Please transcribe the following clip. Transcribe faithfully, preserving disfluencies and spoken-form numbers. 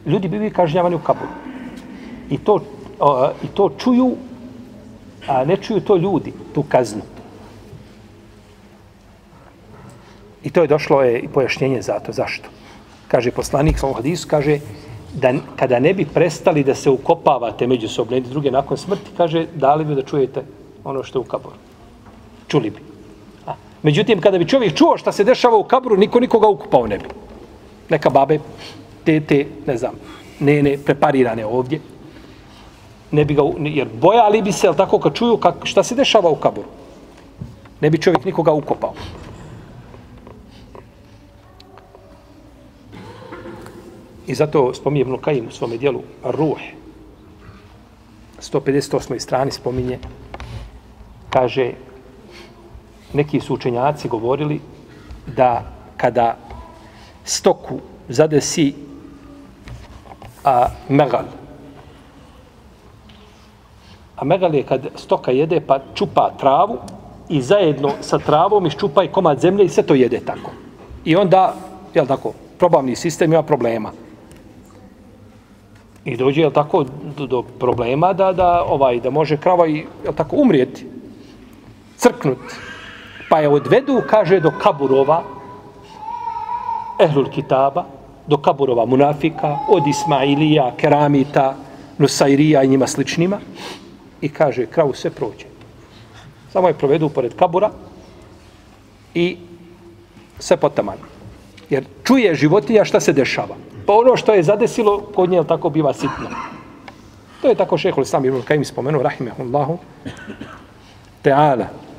ljudi bivaju kažnjavani u kaburu. I to, o, i to čuju, a ne čuju to ljudi, tu kaznu. I to je došlo je i pojašnjenje za to. Zašto? Kaže poslanik u hadisu, kaže da kada ne bi prestali da se ukopavate međusobno jedni druge nakon smrti, kaže dali bi da čujete ono što je u kaburu. Čuli bi. A, međutim, kada bi čovjek čuo šta se dešava u kaburu, niko nikoga ukupao ne bi. Neka babe, tete, ne znam, nene, preparirane ovdje, ne bi ga, jer bojali bi se, jel tako, kad čuju kak, šta se dešava u kaburu. Ne bi čovjek nikoga ukopao. I zato spominje Ibn Kajim u svome dijelu Ruh, sto pedeset osmoj strani spominje, kaže, neki su učenjaci govorili da kada stoku zadesi a, megal, a megal je kad stoka jede pa čupa travu i zajedno sa travom iščupa i komad zemlje i sve to jede tako. I onda, jel tako, probavni sistem ima problema. I dođe, jel tako, do, do problema da, da, ovaj, da može krava i, jel tako, umrijeti, crknuti. Pa je odvedu, kaže, do kaburova ehlul kitaba, do kaburova munafika, od Ismailija, Keramita, Nusairija i njima sličnima. I kaže, kravu sve prođe. Samo je provedu pored kabura i sve potamano. Jer čuje životinja šta se dešava. Pa ono što je zadesilo, kod nje tako biva sitno. To je tako šehhul Islam ibn Kajim spomenuo, rahimehullahu ta'ala.